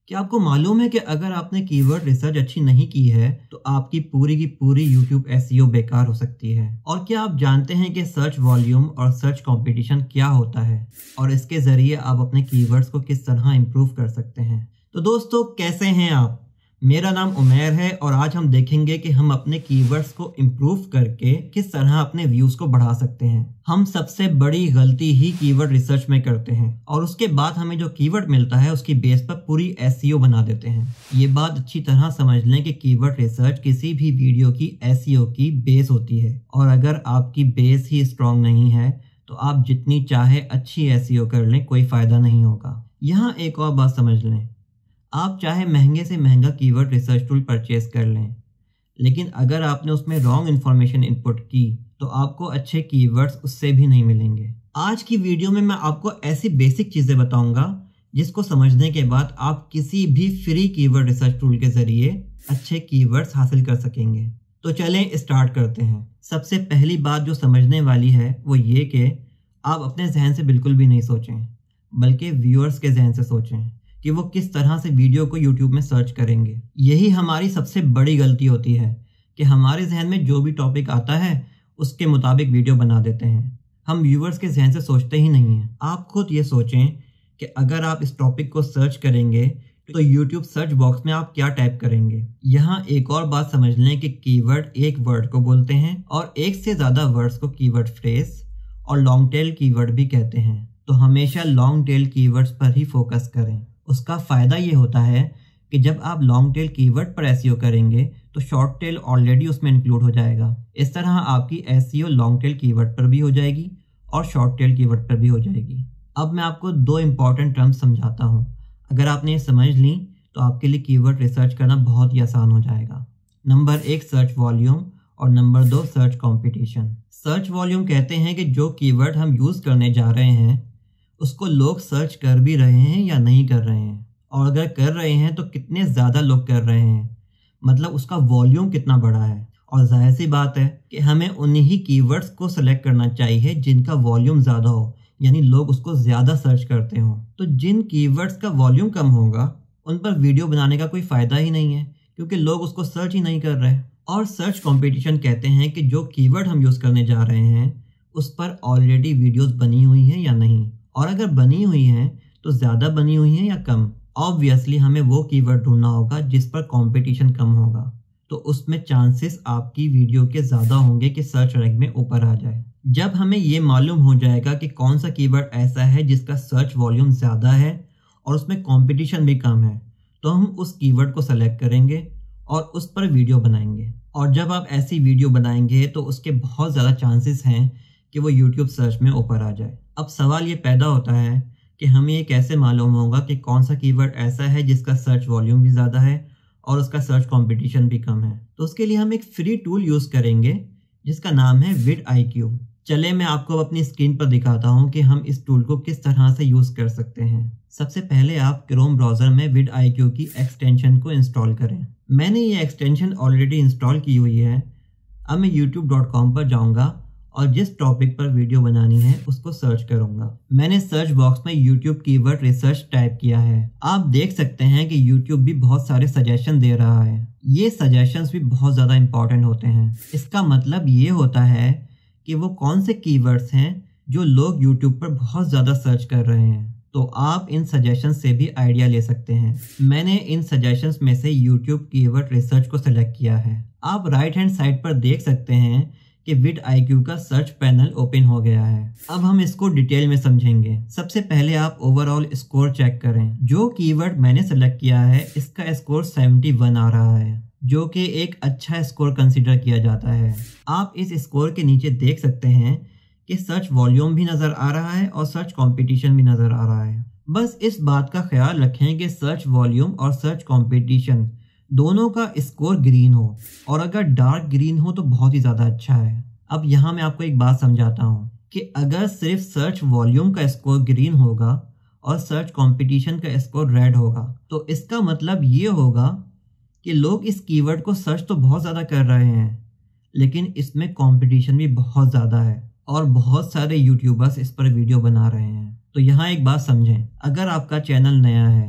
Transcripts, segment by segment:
क्या आपको मालूम है कि अगर आपने कीवर्ड रिसर्च अच्छी नहीं की है तो आपकी पूरी की पूरी YouTube SEO बेकार हो सकती है। और क्या आप जानते हैं कि सर्च वॉल्यूम और सर्च कंपटीशन क्या होता है और इसके ज़रिए आप अपने कीवर्ड्स को किस तरह इम्प्रूव कर सकते हैं। तो दोस्तों, कैसे हैं आप? मेरा नाम उमैर है और आज हम देखेंगे कि हम अपने कीवर्ड्स को इम्प्रूव करके किस तरह अपने व्यूज़ को बढ़ा सकते हैं। हम सबसे बड़ी गलती ही कीवर्ड रिसर्च में करते हैं और उसके बाद हमें जो कीवर्ड मिलता है उसकी बेस पर पूरी SEO बना देते हैं। ये बात अच्छी तरह समझ लें कि कीवर्ड रिसर्च किसी भी वीडियो की SEO की बेस होती है और अगर आपकी बेस ही स्ट्रॉन्ग नहीं है तो आप जितनी चाहे अच्छी SEO कर लें, कोई फ़ायदा नहीं होगा। यहाँ एक और बात समझ लें, आप चाहे महंगे से महंगा कीवर्ड रिसर्च टूल परचेज कर लें, लेकिन अगर आपने उसमें रॉन्ग इन्फॉर्मेशन इनपुट की तो आपको अच्छे कीवर्ड्स उससे भी नहीं मिलेंगे। आज की वीडियो में मैं आपको ऐसी बेसिक चीज़ें बताऊंगा जिसको समझने के बाद आप किसी भी फ्री कीवर्ड रिसर्च टूल के ज़रिए अच्छे कीवर्ड्स हासिल कर सकेंगे। तो चलें स्टार्ट करते हैं। सबसे पहली बात जो समझने वाली है वो ये कि आप अपने जहन से बिल्कुल भी नहीं सोचें, बल्कि व्यूअर्स के जहन से सोचें कि वो किस तरह से वीडियो को YouTube में सर्च करेंगे। यही हमारी सबसे बड़ी गलती होती है कि हमारे जहन में जो भी टॉपिक आता है उसके मुताबिक वीडियो बना देते हैं। हम व्यूअर्स के जहन से सोचते ही नहीं हैं। आप खुद ये सोचें कि अगर आप इस टॉपिक को सर्च करेंगे तो YouTube सर्च बॉक्स में आप क्या टाइप करेंगे। यहाँ एक और बात समझ लें कि कीवर्ड एक वर्ड को बोलते हैं और एक से ज़्यादा वर्ड्स को कीवर्ड फ्रेज और लॉन्ग टेल कीवर्ड भी कहते हैं। तो हमेशा लॉन्ग टेल कीवर्ड्स पर ही फोकस करें। उसका फ़ायदा ये होता है कि जब आप लॉन्ग टेल कीवर्ड पर SEO करेंगे तो शॉर्ट टेल ऑलरेडी उसमें इंक्लूड हो जाएगा। इस तरह आपकी SEO लॉन्ग टेल कीवर्ड पर भी हो जाएगी और शॉर्ट टेल कीवर्ड पर भी हो जाएगी। अब मैं आपको दो इंपॉर्टेंट टर्म्स समझाता हूँ। अगर आपने ये समझ ली तो आपके लिए कीवर्ड रिसर्च करना बहुत ही आसान हो जाएगा। नंबर 1 सर्च वॉल्यूम और number 2 search competition. Search volume कहते हैं कि जो कीवर्ड हम यूज़ करने जा रहे हैं उसको लोग सर्च कर भी रहे हैं या नहीं कर रहे हैं, और अगर कर रहे हैं तो कितने ज़्यादा लोग कर रहे हैं, मतलब उसका वॉल्यूम कितना बड़ा है। और जाहिर सी बात है कि हमें उन्हीं कीवर्ड्स को सेलेक्ट करना चाहिए जिनका वॉल्यूम ज़्यादा हो, यानी लोग उसको ज़्यादा सर्च करते हों। तो जिन कीवर्ड्स का वॉल्यूम कम होगा उन पर वीडियो बनाने का कोई फ़ायदा ही नहीं है, क्योंकि लोग उसको सर्च ही नहीं कर रहे। और सर्च कॉम्पिटिशन कहते हैं कि जो कीवर्ड हम यूज़ करने जा रहे हैं उस पर ऑलरेडी वीडियोज़ बनी हुई हैं या नहीं, और अगर बनी हुई हैं तो ज़्यादा बनी हुई हैं या कम। ऑब्वियसली हमें वो कीवर्ड ढूंढना होगा जिस पर कंपटीशन कम होगा, तो उसमें चांसेस आपकी वीडियो के ज़्यादा होंगे कि सर्च रैंक में ऊपर आ जाए। जब हमें ये मालूम हो जाएगा कि कौन सा कीवर्ड ऐसा है जिसका सर्च वॉल्यूम ज़्यादा है और उसमें कंपटीशन भी कम है, तो हम उस कीवर्ड को सेलेक्ट करेंगे और उस पर वीडियो बनाएंगे। और जब आप ऐसी वीडियो बनाएंगे तो उसके बहुत ज़्यादा चांसेस हैं कि वो YouTube सर्च में ऊपर आ जाए। अब सवाल ये पैदा होता है कि हमें ये कैसे मालूम होगा कि कौन सा कीवर्ड ऐसा है जिसका सर्च वॉल्यूम भी ज़्यादा है और उसका सर्च कंपटीशन भी कम है। तो उसके लिए हम एक फ्री टूल यूज़ करेंगे जिसका नाम है vidIQ। चले मैं आपको अपनी स्क्रीन पर दिखाता हूँ कि हम इस टूल को किस तरह से यूज़ कर सकते हैं। सबसे पहले आप क्रोम ब्राउज़र में vidIQ की एक्सटेंशन को इंस्टॉल करें। मैंने ये एक्सटेंशन ऑलरेडी इंस्टॉल की हुई है। अब मैं youtube.com पर जाऊँगा और जिस टॉपिक पर वीडियो बनानी है उसको सर्च करूंगा। मैंने सर्च बॉक्स में YouTube कीवर्ड रिसर्च टाइप किया है। आप देख सकते हैं कि YouTube भी बहुत सारे सजेशन दे रहा है। ये सजेशंस भी बहुत ज़्यादा इंपॉर्टेंट होते हैं। इसका मतलब ये होता है कि वो कौन से कीवर्ड्स हैं जो लोग YouTube पर बहुत ज़्यादा सर्च कर रहे हैं। तो आप इन सजेशंस से भी आइडिया ले सकते हैं। मैंने इन सजेशंस में से YouTube कीवर्ड रिसर्च को सेलेक्ट किया है। आप राइट हैंड साइड पर देख सकते हैं कि vidIQ का सर्च पैनल ओपन हो गया है। अब हम इसको डिटेल में समझेंगे। सबसे पहले आप ओवरऑल स्कोर चेक करें। जो कीवर्ड मैंने सेलेक्ट किया है इसका स्कोर 71 आ रहा है, जो कि एक अच्छा स्कोर कंसीडर किया जाता है। आप इस स्कोर के नीचे देख सकते हैं कि सर्च वॉल्यूम भी नज़र आ रहा है और सर्च कंपटीशन भी नज़र आ रहा है। बस इस बात का ख्याल रखें कि सर्च वॉल्यूम और सर्च कंपटीशन दोनों का स्कोर ग्रीन हो, और अगर डार्क ग्रीन हो तो बहुत ही ज़्यादा अच्छा है। अब यहाँ मैं आपको एक बात समझाता हूँ कि अगर सिर्फ सर्च वॉल्यूम का स्कोर ग्रीन होगा और सर्च कंपटीशन का स्कोर रेड होगा तो इसका मतलब ये होगा कि लोग इस कीवर्ड को सर्च तो बहुत ज़्यादा कर रहे हैं, लेकिन इसमें कंपटीशन भी बहुत ज़्यादा है और बहुत सारे यूट्यूबर्स इस पर वीडियो बना रहे हैं। तो यहाँ एक बात समझें, अगर आपका चैनल नया है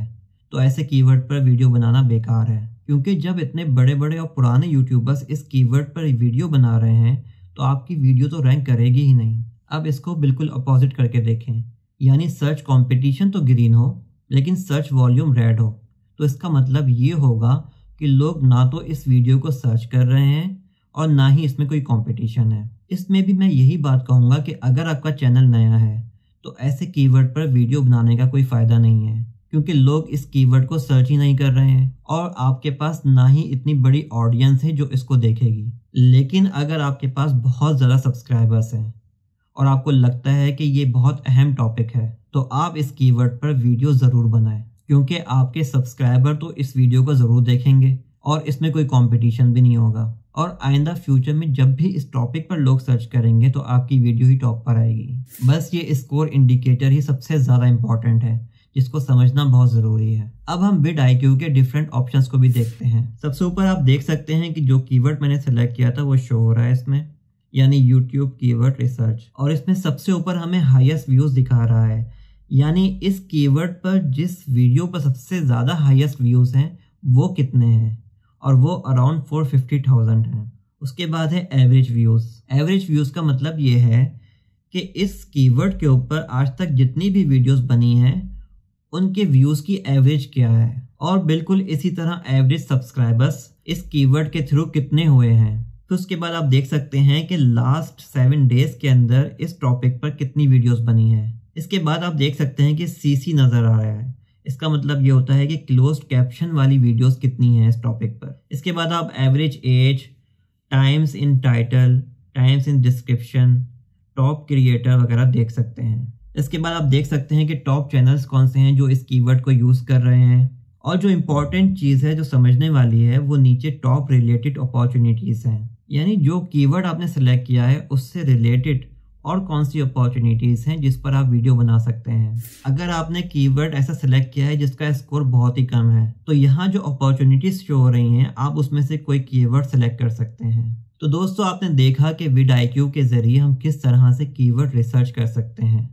तो ऐसे कीवर्ड पर वीडियो बनाना बेकार है, क्योंकि जब इतने बड़े बड़े और पुराने यूट्यूबर्स इस कीवर्ड पर वीडियो बना रहे हैं तो आपकी वीडियो तो रैंक करेगी ही नहीं। अब इसको बिल्कुल अपोजिट करके देखें, यानी सर्च कंपटीशन तो ग्रीन हो लेकिन सर्च वॉल्यूम रेड हो, तो इसका मतलब ये होगा कि लोग ना तो इस वीडियो को सर्च कर रहे हैं और ना ही इसमें कोई कंपटीशन है। इसमें भी मैं यही बात कहूँगा कि अगर आपका चैनल नया है तो ऐसे कीवर्ड पर वीडियो बनाने का कोई फ़ायदा नहीं है, क्योंकि लोग इस कीवर्ड को सर्च ही नहीं कर रहे हैं और आपके पास ना ही इतनी बड़ी ऑडियंस है जो इसको देखेगी। लेकिन अगर आपके पास बहुत ज़्यादा सब्सक्राइबर्स हैं और आपको लगता है कि ये बहुत अहम टॉपिक है, तो आप इस कीवर्ड पर वीडियो ज़रूर बनाएं, क्योंकि आपके सब्सक्राइबर तो इस वीडियो को ज़रूर देखेंगे और इसमें कोई कंपटीशन भी नहीं होगा। और आइंदा फ्यूचर में जब भी इस टॉपिक पर लोग सर्च करेंगे तो आपकी वीडियो ही टॉप पर आएगी। बस ये स्कोर इंडिकेटर ही सबसे ज़्यादा इम्पॉर्टेंट है, जिसको समझना बहुत ज़रूरी है। अब हम vidIQ के डिफरेंट ऑप्शंस को भी देखते हैं। सबसे ऊपर आप देख सकते हैं कि जो कीवर्ड मैंने सेलेक्ट किया था वो शो हो रहा है इसमें, यानी YouTube कीवर्ड रिसर्च, और इसमें सबसे ऊपर हमें हाईएस्ट व्यूज़ दिखा रहा है, यानी इस कीवर्ड पर जिस वीडियो पर सबसे ज़्यादा हाईएस्ट व्यूज़ हैं वो कितने हैं, और वो अराउंड 450,000 हैं। उसके बाद है एवरेज व्यूज़। एवरेज व्यूज़ का मतलब ये है कि इस कीवर्ड के ऊपर आज तक जितनी भी वीडियोस बनी हैं उनके व्यूज़ की एवरेज क्या है, और बिल्कुल इसी तरह एवरेज सब्सक्राइबर्स इस कीवर्ड के थ्रू कितने हुए हैं। फिर उसके बाद आप देख सकते हैं कि लास्ट 7 डेज के अंदर इस टॉपिक पर कितनी वीडियोस बनी हैं। इसके बाद आप देख सकते हैं कि CC नज़र आ रहा है, इसका मतलब ये होता है कि क्लोज्ड कैप्शन वाली वीडियोस कितनी हैं इस टॉपिक पर। इसके बाद आप average age, times in title, times in description, top creator वगैरह देख सकते हैं। इसके बाद आप देख सकते हैं कि टॉप चैनल्स कौन से हैं जो इस कीवर्ड को यूज़ कर रहे हैं, और जो इम्पॉर्टेंट चीज़ है जो समझने वाली है वो नीचे टॉप रिलेटेड अपॉर्चुनिटीज़ हैं, यानी जो कीवर्ड आपने सेलेक्ट किया है उससे रिलेटेड और कौन सी अपॉर्चुनिटीज़ हैं जिस पर आप वीडियो बना सकते हैं। अगर आपने कीवर्ड ऐसा सेलेक्ट किया है जिसका स्कोर बहुत ही कम है, तो यहाँ जो अपॉर्चुनिटीज़ शो हो रही हैं आप उसमें से कोई कीवर्ड सेलेक्ट कर सकते हैं। तो दोस्तों, आपने देखा कि vidIQ के ज़रिए हम किस तरह से कीवर्ड रिसर्च कर सकते हैं।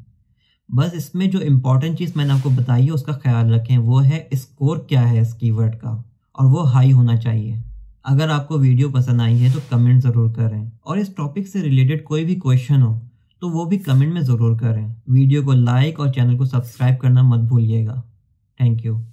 बस इसमें जो इम्पोर्टेंट चीज़ मैंने आपको बताई है उसका ख्याल रखें, वो है स्कोर क्या है इस कीवर्ड का, और वो हाई होना चाहिए। अगर आपको वीडियो पसंद आई है तो कमेंट ज़रूर करें, और इस टॉपिक से रिलेटेड कोई भी क्वेश्चन हो तो वो भी कमेंट में ज़रूर करें। वीडियो को लाइक और चैनल को सब्सक्राइब करना मत भूलिएगा। Thank you.